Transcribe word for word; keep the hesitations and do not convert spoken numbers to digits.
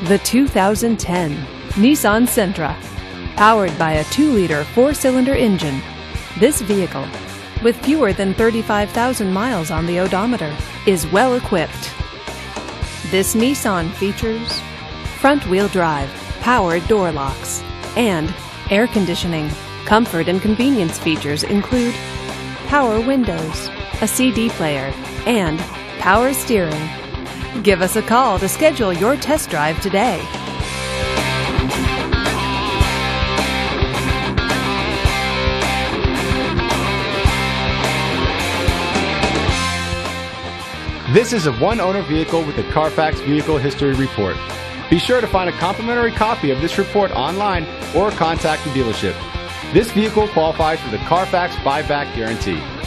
The two thousand ten Nissan Sentra. Powered by a two liter four-cylinder engine, this vehicle, with fewer than thirty-five thousand miles on the odometer, is well equipped. This Nissan features front-wheel drive, powered door locks, and air conditioning. Comfort and convenience features include power windows, a C D player, and power steering. Give us a call to schedule your test drive today. This is a one-owner vehicle with a Carfax Vehicle History Report. Be sure to find a complimentary copy of this report online or contact the dealership. This vehicle qualifies for the Carfax Buyback Guarantee.